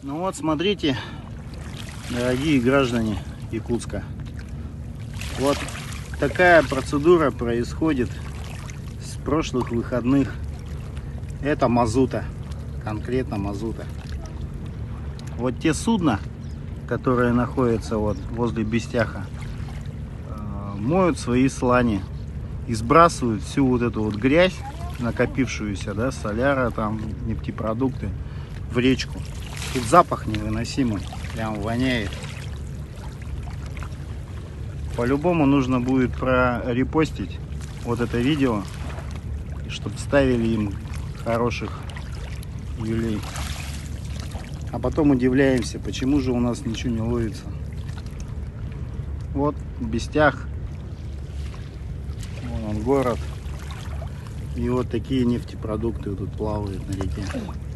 Ну вот, смотрите, дорогие граждане Якутска. Вот такая процедура происходит с прошлых выходных. Это мазута, конкретно мазута. Вот те судна, которые находятся вот возле Бестяха, моют свои слани и сбрасывают всю вот эту вот грязь, накопившуюся, да, соляра, там, нефтепродукты, в речку. Тут запах невыносимый, прям воняет. По-любому нужно будет прорепостить вот это видео, чтобы ставили им хороших юлей. А потом удивляемся, почему же у нас ничего не ловится. Вот Бестях, вон он город, и вот такие нефтепродукты тут плавают на реке.